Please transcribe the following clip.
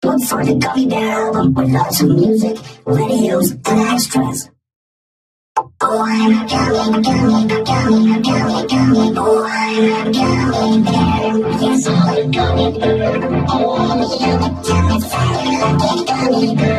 Look for the Gummy Bear album with lots of music, videos, and extras. Oh, I'm a gummy, gummy, gummy, gummy, gummy. Oh, I'm a gummy bear. Yes, I'm a gummy bear. Oh, I'm a gummy, gummy, like a gummy bear.